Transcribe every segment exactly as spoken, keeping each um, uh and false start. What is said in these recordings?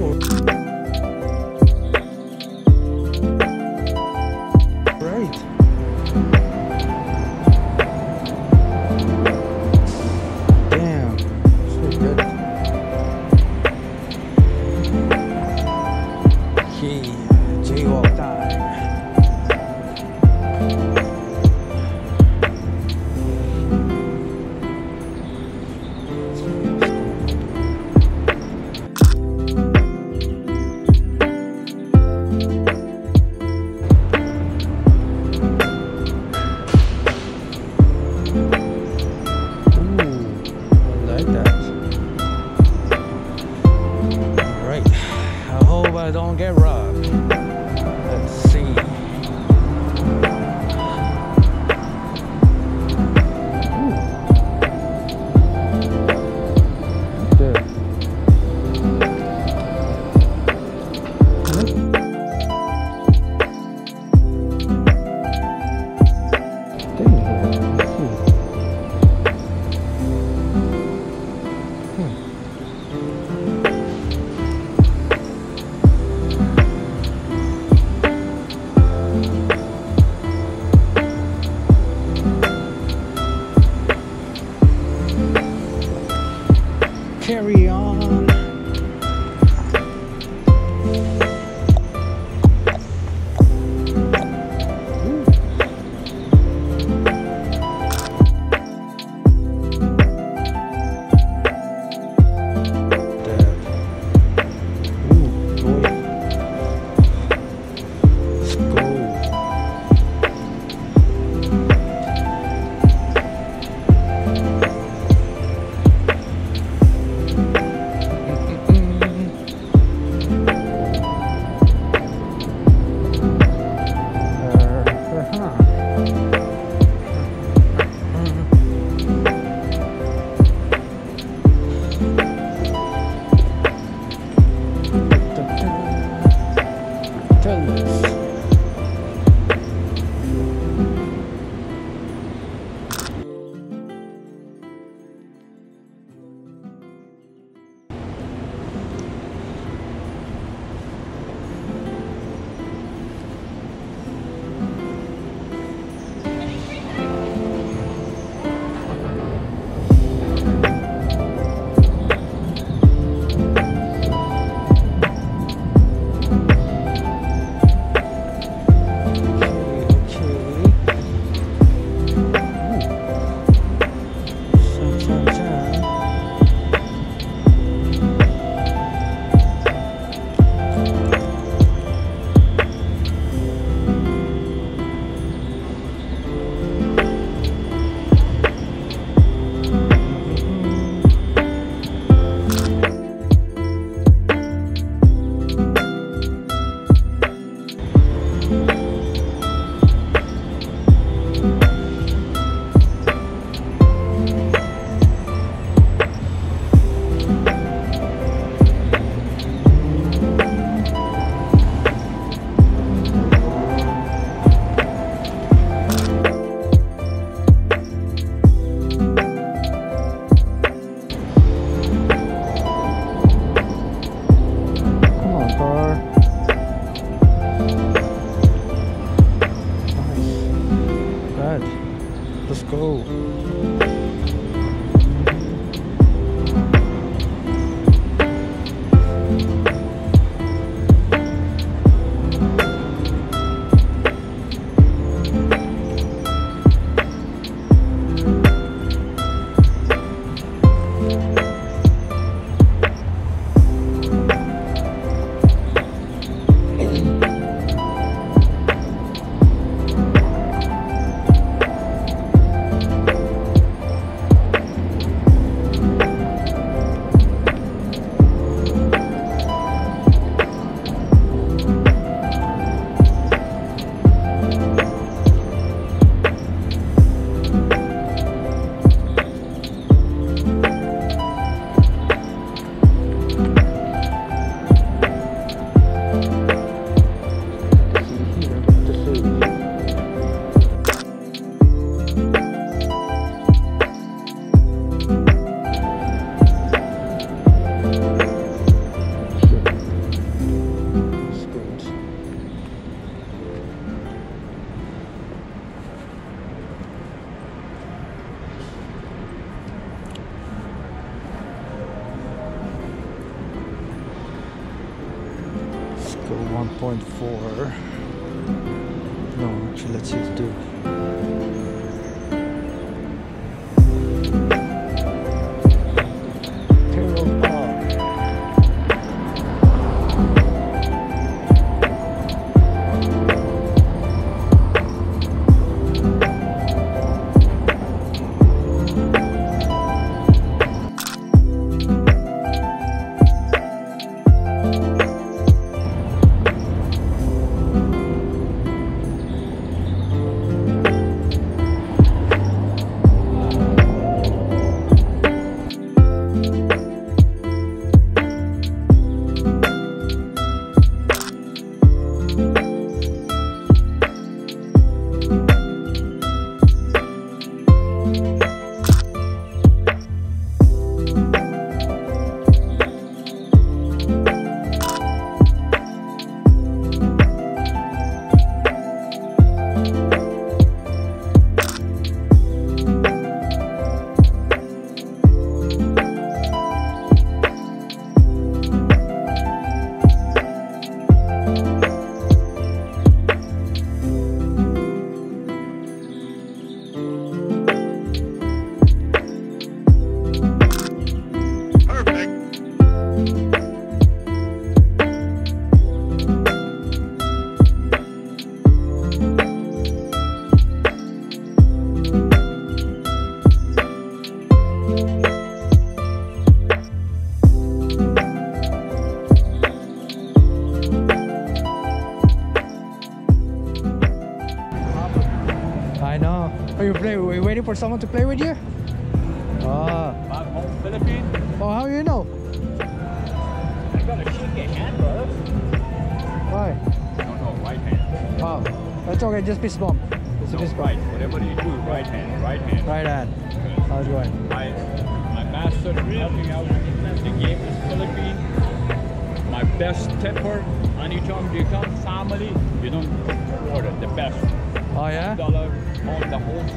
Right. Damn. So good. Okay. Jaywalk time. I don't get robbed. Let's see. There. Carry on. go one point four. No, actually, let's use two. I know. Are you play? Are you waiting for someone to play with you? Oh. Back home, Philippines. Oh, how you know? I got a shaky hand, brother. Why? No, no, right hand. Oh, that's okay. Just fist bump. Just No, fist bump. right. Whatever you do, right hand, right hand. Right hand. How's it going? My, my master helping out the game is Philippines. My best temper. Anytime you come family, you don't order the best. Oh yeah. Dollar on the whole.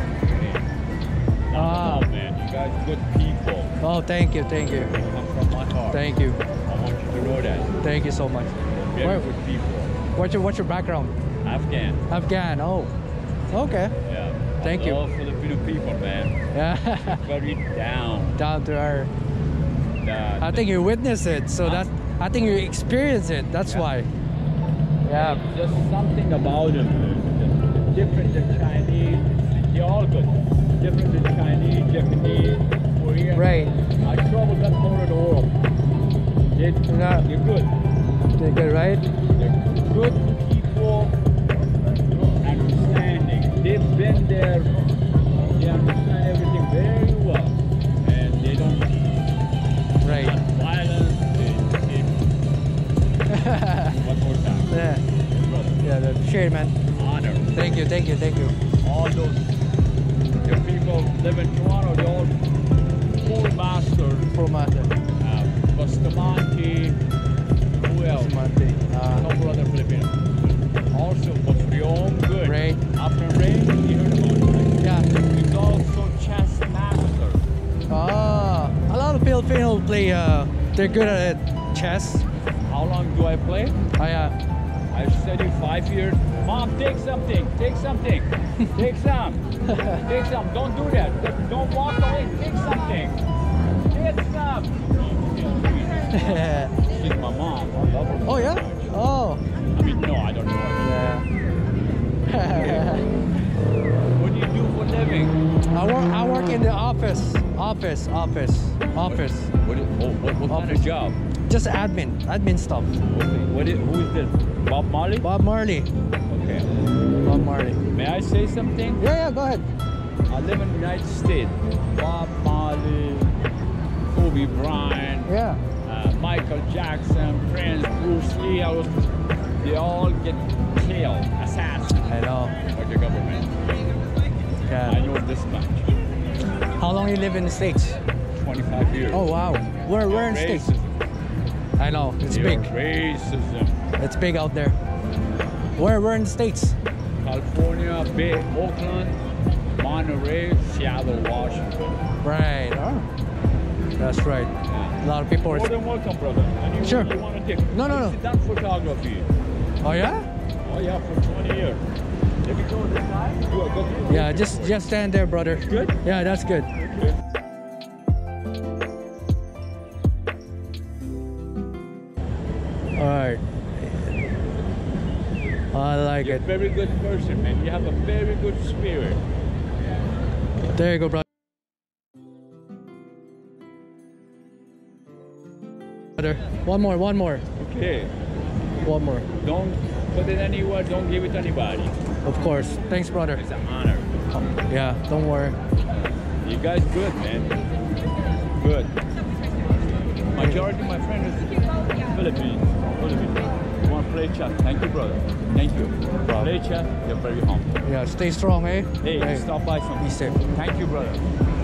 Ah. Oh man, you guys good people. Oh, thank you, thank you, You come from my heart. thank you, I want you to know that. thank you so much. Very Where- good people. What's your What's your background? Afghan. Afghan. Oh, okay. Yeah. Thank I you. love Filipino people, man. Yeah. Very down. Down to earth. The- I think you witness it, so Huh? that's. I think you experience it. That's Yeah. why. Yeah. Just something about them. Different than Chinese. They're all good. Different than Chinese, Japanese, Korean. Right. I traveled that part of the world. They, Yeah. They're good. They're good, right? They're good people. Understanding. They've been there. They understand everything very well. And they don't Right. not violence. They, they, one more time. Yeah. Brother. Yeah. That's share, man. Honor. Thank you. Thank you. Thank you. All those the people live in Toronto, they're all full masters. Pro master. Uh, Bustamante, who else? Bustamante, A uh, couple other Filipinos. Also, Busrion, good. Ray. After Ray, you heard about him, right? Yeah. He's also chess master. Ah, a lot of Filipinos play. Uh, they're good at it. Chess. How long do I play? I uh, I studied five years. Mom, take something. Take something. Take some. Take some. Don't do that. Don't walk away. Take something. Take some. She's my mom. I love her. oh yeah. Oh. I mean, no, I don't know her. Yeah. What do you do for living? I work. I work in the office. Office. Office. Office. What, is, oh, what, what kind Office. of job? Just admin. Admin stuff. Okay. What is, who is this? Bob Marley? Bob Marley. Okay. Bob Marley. May I say something? Yeah. Yeah. Go ahead. I live in the United States. Bob Marley, Kobe Bryant, Yeah. uh, Michael Jackson, Prince, Bruce Lee. I was, they all get killed, assassinated I know. by the government. I Yeah. know this much. How long you live in the States? twenty-five years. Oh wow. Where Where in the States? Racism. I know. It's Your big. Racism. It's big out there. Where Where in the States? California, Bay, Oakland, Monterey, Seattle, Washington. Right. Oh. That's right. Yeah. A lot of people are. More than welcome, brother. And you, Sure. You want to take? No, no, no. Sit down photography. Oh yeah? Oh yeah, for twenty years. If you go this side, you are good. Yeah, just just stand there, brother. Good? Yeah, that's good. Okay. All right. I like You're a it. very good person, man. You have a very good spirit. There you go, brother. Brother, one more, one more, Okay. one more. Don't put it anywhere. Don't give it to anybody. Of course. Thanks, brother. It's an honor. Yeah, don't worry. You guys good, man. Good. Majority of my friends is Philippines. Philippines. You want to play chess? Thank you, brother. Thank you. Play chess. You're very humble. Yeah, stay strong, eh? Hey, stop by some. Be safe. Thank you, brother.